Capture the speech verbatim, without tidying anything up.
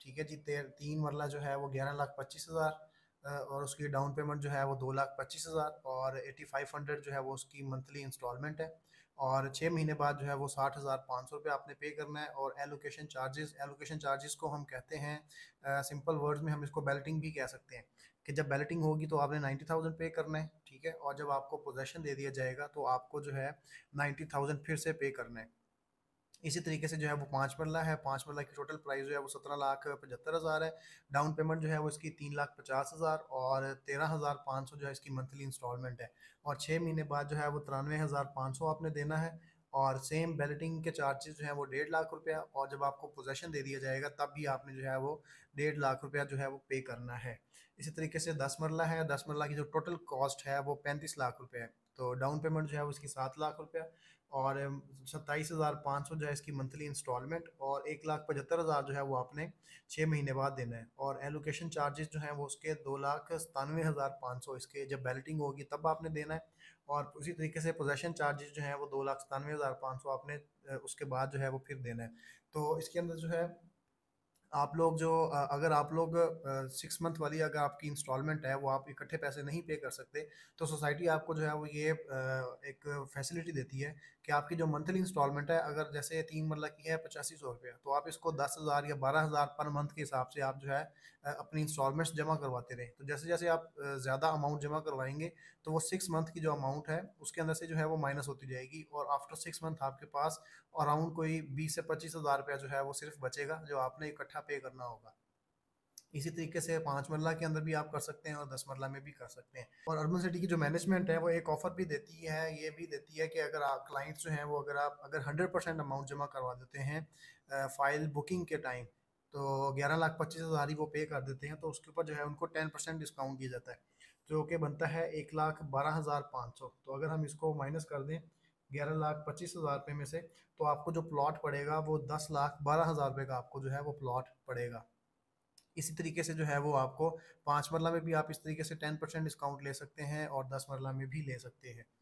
ठीक है जी। ते, तीन मरला जो है वो ग्यारह लाख पच्चीस हज़ार और उसकी डाउन पेमेंट जो है वो दो लाख पच्चीस हज़ार और एटी फाइव हंड्रेड जो है वो उसकी मंथली इंस्टॉलमेंट है। और छः महीने बाद जो है वो साठ हज़ार पाँच सौ रुपये आपने पे करना है। और एलोकेशन चार्जेस, एलोकेशन चार्जेस को हम कहते हैं सिंपल वर्ड्स में हम इसको बैलेटिंग भी कह सकते हैं कि जब बैलेटिंग होगी तो आपने नाइन्टी थाउजेंड पे करना है, ठीक है। और जब आपको पोजेशन दे दिया जाएगा तो आपको जो है नाइन्टी थाउजेंड फिर से पे करना है। इसी तरीके से जो है वो पाँच मरला है, पाँच मरला की टोटल प्राइस जो है वो सत्रह लाख पचहत्तर हज़ार है। डाउन पेमेंट जो है वो इसकी तीन लाख पचास हज़ार और तेरह हज़ार पाँच सौ जो है इसकी मंथली इंस्टॉलमेंट है। और छः महीने बाद जो है वो तिरानवे हज़ार पाँच सौ आपने देना है। और सेम बैलेटिंग के चार्जेस जो है वो डेढ़ लाख रुपया, और जब आपको पोजेशन दे दिया जाएगा तब भी आपने जो है वो डेढ़ लाख रुपया जो है वो पे करना है। इसी तरीके से दस मरला है, दस मरला की जो टोटल कॉस्ट है वो पैंतीस लाख रुपये है। तो डाउन पेमेंट जो है वो इसकी सात लाख रुपया और सत्ताईस हज़ार पाँच सौ जो है इसकी मंथली इंस्टॉलमेंट और एक लाख पचहत्तर हज़ार जो है वो आपने छः महीने बाद देना है। और एलोकेशन चार्जेस जो हैं वो उसके दो लाख सतानवे हज़ार पाँच सौ इसके जब बैलेटिंग होगी तब आपने देना है। और उसी तरीके से पोजेशन चार्जेस जो हैं वो दो लाख सतानवे हज़ार पाँच सौ आपने अ, उसके बाद जो है वो फिर देना है। तो इसके अंदर जो है आप लोग जो अ, अगर आप लोग सिक्स मंथ वाली अगर आपकी इंस्टॉलमेंट है वो आप इकट्ठे पैसे नहीं पे कर सकते, तो सोसाइटी आपको जो है वो ये अ, एक फैसिलिटी देती है कि आपकी जो मंथली इंस्टॉलमेंट है, अगर जैसे तीन मरला की है पचासी सौ रुपया, तो आप इसको दस हज़ार या बारह हज़ार पर मंथ के हिसाब से आप जो है अ, अपनी इंस्टॉलमेंट्स जमा करवाते रहें। तो जैसे जैसे आप अ, ज़्यादा अमाउंट जमा करवाएंगे तो वो सिक्स मंथ की जो अमाउंट है उसके अंदर से जो है वो माइनस होती जाएगी और आफ्टर सिक्स मंथ आपके पास अराउंड कोई बीस से पच्चीस हज़ार रुपया जो है वो सिर्फ बचेगा जो आपने इकट्ठा पे करना होगा। इसी तरीके से पाँच मरला के अंदर भी आप कर सकते हैं और दस मरला में भी कर सकते हैं। और अर्बन सिटी की जो मैनेजमेंट है वो एक ऑफ़र भी देती है, ये भी देती है कि अगर आप क्लाइंट्स जो हैं वो अगर आप अगर हंड्रेड परसेंट अमाउंट जमा करवा देते हैं अ, फाइल बुकिंग के टाइम, तो ग्यारह लाख पच्चीस हज़ार ही वो पे कर देते हैं, तो उसके ऊपर जो है उनको टेन परसेंट डिस्काउंट दिया जाता है, जो कि बनता है एक लाख बारह हज़ार पाँच सौ। तो अगर हम इसको माइनस कर दें ग्यारह लाख पच्चीस हज़ार रुपये में से, तो आपको जो प्लॉट पड़ेगा वो दस लाख बारह हज़ार रुपये का आपको जो है वो प्लॉट पड़ेगा। इसी तरीके से जो है वो आपको पाँच मरला में भी आप इस तरीके से टेन परसेंट डिस्काउंट ले सकते हैं और दस मरला में भी ले सकते हैं।